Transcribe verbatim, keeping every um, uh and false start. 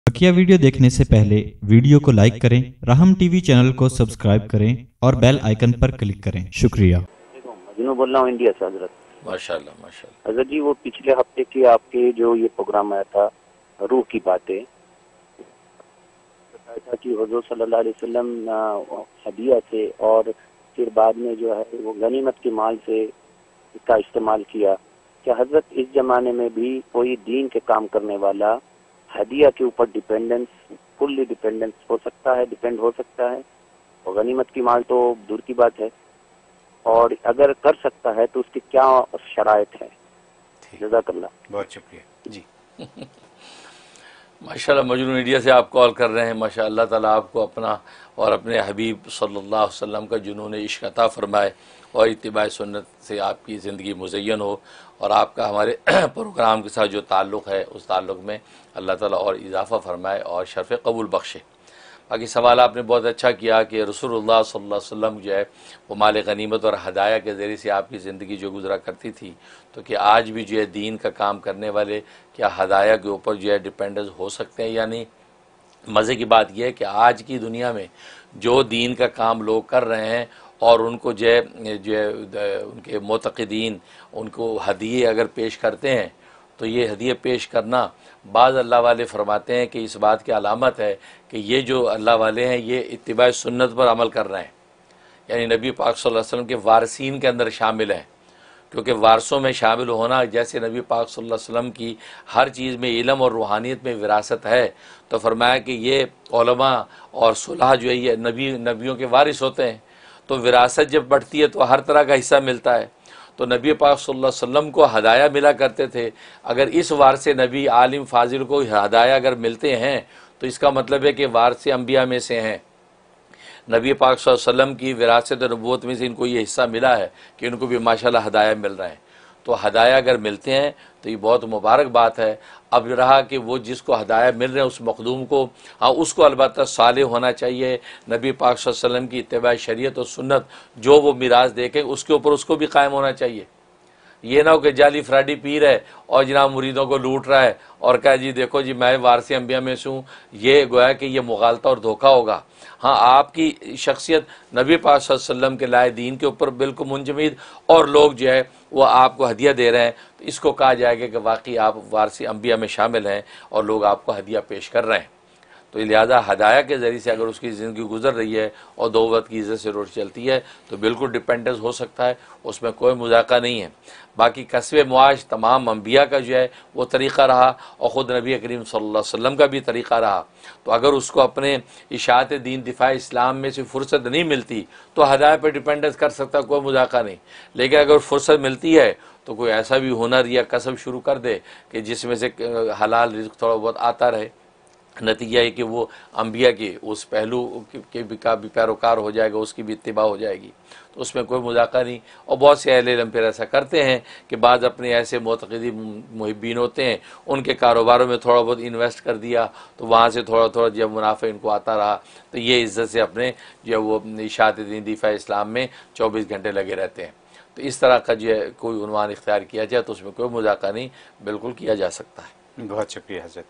बकिया video देखने से पहले वीडियो को लाइक करें, राहम टीवी चैनल को सब्सक्राइब करें और बेल आइकन पर क्लिक करें। शुक्रिया। मजनू बोल रहा हूँ इंडिया से हजरत। माशाल्लाह माशाल्लाह। हजरत जी, वो पिछले हफ्ते के आपके जो ये प्रोग्राम आया था रूह की बातें, बताया था कि हुजूर सल्लल्लाहु अलैहि वसल्लम हदिया से और फिर बाद में जो है वो गनीमत के माल से इसका इस्तेमाल किया। क्या हजरत इस जमाने में भी कोई दीन के काम करने वाला हदिया के ऊपर डिपेंडेंस फुल्ली डिपेंडेंस हो सकता है, डिपेंड हो सकता है? और गनीमत की माल तो दूर की बात है, और अगर कर सकता है तो उसकी क्या शराइत है? जज़ाकल्लाह। बहुत शुक्रिया जी। माशाल्लाह, मजनू इंडिया से आप कॉल कर रहे हैं। माशाल्लाह, अल्लाह ताला आपको अपना और अपने हबीब सल्लल्लाहु अलैहि वसल्लम का जुनून इश्क अता फरमाए और इत्तिबा सुन्नत से आपकी ज़िंदगी मुज़य्यन हो और आपका हमारे प्रोग्राम के साथ जो ताल्लुक़ है उस ताल्लुक़ में अल्लाह ताला और इजाफ़ा फरमाए और शर्फ़ कबूल बख्शे। बाकी सवाल आपने बहुत अच्छा किया कि रसूलुल्लाह सल्लल्लाहु अलैहि वसल्लम जो है वो माल गनीमत और हदाया के ज़रिए से आपकी ज़िंदगी जो गुजरा करती थी, तो कि आज भी जो है दीन का काम करने वाले क्या हदाया के ऊपर जो है डिपेंडेंस हो सकते हैं या नहीं? मज़े की बात यह है कि आज की दुनिया में जो दीन का काम लोग कर रहे हैं और उनको जो है जो है उनके मोतक़दीन उनको हदिये अगर पेश करते हैं, तो ये हदिये पेश करना बाज़ अल्लाह वाले फरमाते हैं कि इस बात की अलामत है कि ये जो अल्लाह वाले हैं ये इत्तिबा सुन्नत पर अमल कर रहे हैं, यानी नबी पाक सल्लल्लाहु अलैहि वसल्लम के वारसीन के अंदर शामिल हैं। क्योंकि वारसों में शामिल होना, जैसे नबी पाक सल्लल्लाहु अलैहि वसल्लम की हर चीज़ में इल्म और रूहानियत में विरासत है, तो फरमाया कि ये उलमा और सुलह जो है ये नबी नबियों के वारिस होते हैं। तो विरासत जब बढ़ती है तो हर तरह का हिस्सा मिलता है। तो नबी पाक सल्लल्लाहु अलैहि वसल्लम को हदाया मिला करते थे। अगर इस वारसे नबी आलिम फाजिल को हदाया अगर मिलते हैं तो इसका मतलब है कि वारसे अंबिया में से हैं। नबी पाक सल्लल्लाहु अलैहि वसल्लम की विरासत नबूवत में से इनको ये हिस्सा मिला है कि इनको भी माशाल्लाह हदाया मिल रहे हैं। तो हदाया अगर मिलते हैं तो ये बहुत मुबारक बात है। अब रहा कि वो जिसको हदाया मिल रहे हैं उस मखदूम को, हाँ उसको अलबत्ता साले होना चाहिए, नबी पाक सल्लल्लाहु अलैहि वसल्लम की इत्तिबा शरीयत और सुन्नत जो वो मिराज देखे उसके ऊपर उसको भी कायम होना चाहिए। ये ना हो कि जाली फ्राडी पीर है और जनाब मुरीदों को लूट रहा है और कहा जी देखो जी मैं वारसी अंबिया में से हूँ, ये गोया कि ये मुगालता और धोखा होगा। हाँ, आपकी शख्सियत नबी पाक सल्लल्लाहु अलैहि वसल्लम के लाए दीन के ऊपर बिल्कुल मुंजमिद और लोग जो है वो आपको हदिया दे रहे हैं, तो इसको कहा जाएगा कि वाकई आप वारसी अंबिया में शामिल हैं और लोग आपको हदिया पेश कर रहे हैं। तो लिहाजा हदाया के ज़रिए से अगर उसकी ज़िंदगी गुजर रही है और दो वक्त की इज़्ज़त से रोटी चलती है तो बिल्कुल डिपेंडेंस हो सकता है, उसमें कोई मजाका नहीं है। बाकी कसबे मुआश तमाम अंबिया का जो है वो तरीक़ा रहा और ख़ुद नबी करीम सल्लल्लाहु अलैहि वसल्लम का भी तरीक़ा रहा। तो अगर उसको अपने इशाअत दीन दिफा इस्लाम में से फ़ुर्सत नहीं मिलती तो हदाया पर डिपेंडेंस कर सकता, कोई मजाका नहीं। लेकिन अगर फ़ुर्सत मिलती है तो कोई ऐसा भी हुनर या कसब शुरू कर दे कि जिसमें से हलाल रिज़्क़ थोड़ा बहुत आता रहे, नतीजा है कि वो अंबिया के उस पहलू के भी का भी पैरोकार हो जाएगा, उसकी भी इत्तिबा हो जाएगी, तो उसमें कोई मजाका नहीं। और बहुत से अहले इल्म फिर ऐसा करते हैं कि बाद अपने ऐसे मोतक़िदी मुहिब्बीन होते हैं उनके कारोबारों में थोड़ा बहुत इन्वेस्ट कर दिया, तो वहाँ से थोड़ा थोड़ा जब मुनाफा इनको आता रहा तो ये इज़्ज़त से अपने जो वो इशाअत दीन दिफा इस्लाम में चौबीस घंटे लगे रहते हैं। तो इस तरह का जो है कोई उन्वान इख्तियार किया जाए तो उसमें कोई मजाका नहीं, बिल्कुल किया जा सकता है। बहुत शुक्रिया हज़रत।